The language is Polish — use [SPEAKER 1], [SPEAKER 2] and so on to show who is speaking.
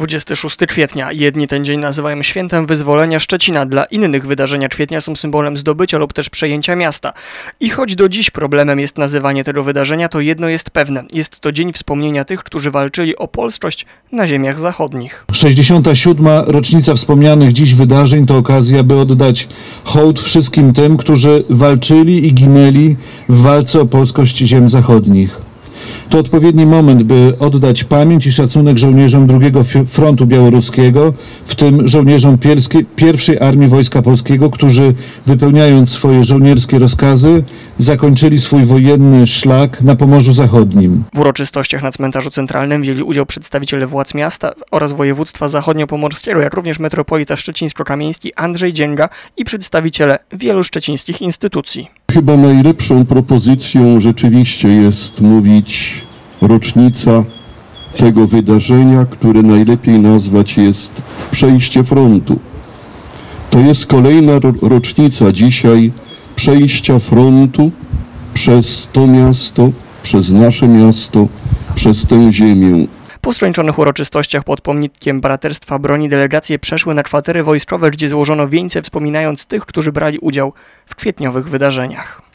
[SPEAKER 1] 26 kwietnia. Jedni ten dzień nazywają świętem wyzwolenia Szczecina, dla innych wydarzenia kwietnia są symbolem zdobycia lub też przejęcia miasta. I choć do dziś problemem jest nazywanie tego wydarzenia, to jedno jest pewne. Jest to dzień wspomnienia tych, którzy walczyli o polskość na ziemiach zachodnich.
[SPEAKER 2] 67. rocznica wspomnianych dziś wydarzeń to okazja, by oddać hołd wszystkim tym, którzy walczyli i ginęli w walce o polskość ziem zachodnich. To odpowiedni moment, by oddać pamięć i szacunek żołnierzom II Frontu Białoruskiego, w tym żołnierzom pierwszej Armii Wojska Polskiego, którzy wypełniając swoje żołnierskie rozkazy, zakończyli swój wojenny szlak na Pomorzu Zachodnim.
[SPEAKER 1] W uroczystościach na cmentarzu centralnym wzięli udział przedstawiciele władz miasta oraz województwa zachodniopomorskiego, jak również metropolita szczecińsko-kamieński Andrzej Dzięga i przedstawiciele wielu szczecińskich instytucji.
[SPEAKER 3] Chyba najlepszą propozycją rzeczywiście jest mówić rocznica tego wydarzenia, które najlepiej nazwać jest przejście frontu. To jest kolejna rocznica dzisiaj przejścia frontu przez to miasto, przez nasze miasto, przez tę ziemię.
[SPEAKER 1] Po skończonych uroczystościach pod pomnikiem Braterstwa Broni delegacje przeszły na kwatery wojskowe, gdzie złożono wieńce wspominając tych, którzy brali udział w kwietniowych wydarzeniach.